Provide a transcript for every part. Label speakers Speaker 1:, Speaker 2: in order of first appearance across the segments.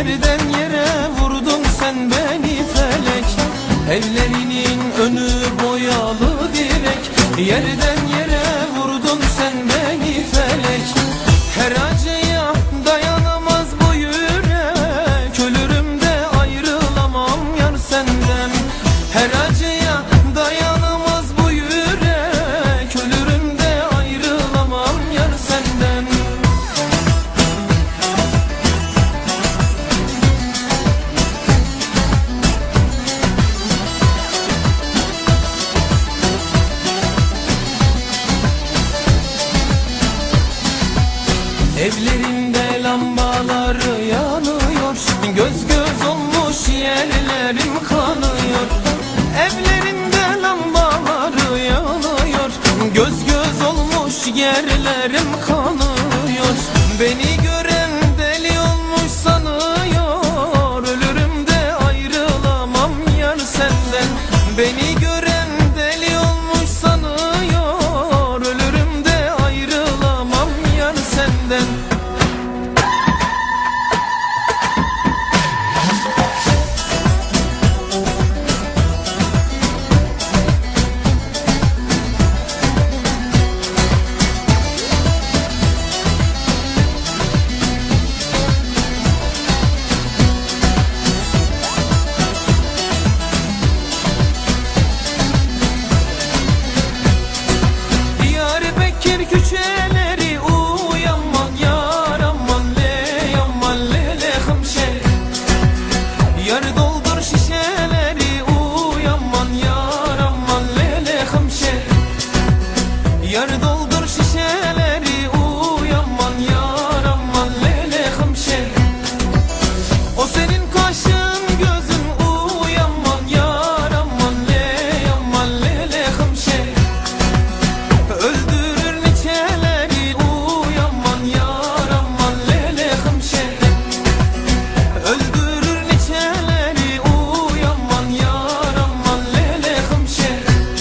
Speaker 1: Yerden yere vurdun sen beni felek. Evlerinin önü boyalı direk. Yerden yere vurdun sen beni felek. Her acıya dayanamaz bu yürek. Ölürüm de ayrılamam yar senden. Her acıya dayanamaz bu yürek. Ölürüm de ayrılamam yar senden. Evlerinde lambalar yanıyor. Göz göz olmuş yerlerim kanıyor. Evlerinde lambalar yanıyor. Göz göz olmuş yerlerim kanıyor. Beni gören deli olmuş sanıyor. Ölürüm de ayrılamam yar senden. Beni gören deli olmuş sanıyor. Ölürüm de ayrılamam yar senden. Küçeleri uyanman yar aman le aman le le hımşe. Yar doldur şişeleri uyanman yar aman le le hımşe. Yar doldur şişeleri uyanman yar aman le le hımşe. O senin kaşın gözün uyanman yar aman le aman le le hımşe. Öldürür niçeleri uyanman yar aman le le hımşe. Öldürür niçeleri uyanman yar aman le le hımşe.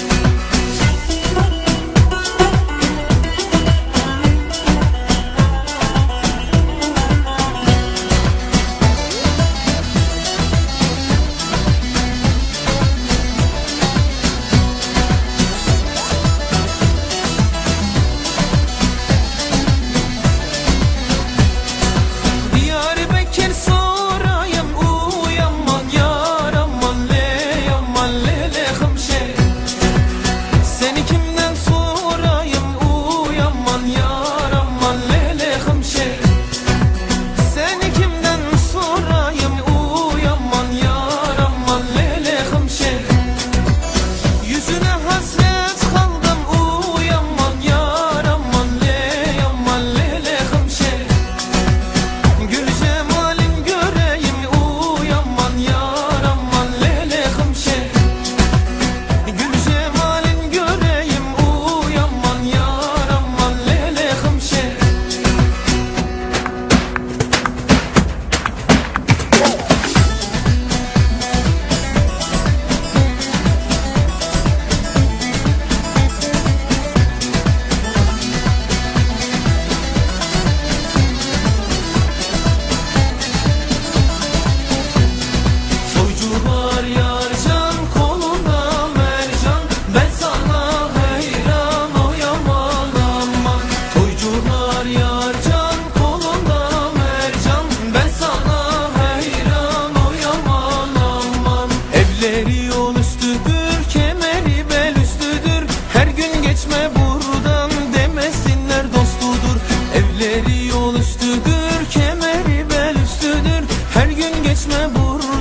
Speaker 1: Diyarbakır sorayım uyanman yar aman le aman le le hımşe. Seni kimden sorayım uyanman yar aman le le hımşe. Seni kimden sorayım uyanman yar aman le le hımşe. Yüzüne hasret kaldım uyanman yar aman le aman le le hımşe. Gül cemalin göreyim uyanman yar aman le le hımşe. Gül cemalin göreyim uyanman yar aman le le hımşe. Soycular yarcan kolunda mercan. Ben sana hayran oyaman aman. Toycular yarcan kolunda mercan. Ben sana hayran oyaman aman. Evleri yol üstüdür, kemeri bel üstüdür. Her gün geçme buradan demesinler dostudur. Evleri yol üstüdür, kemeri bel üstüdür. Her gün geçme buradan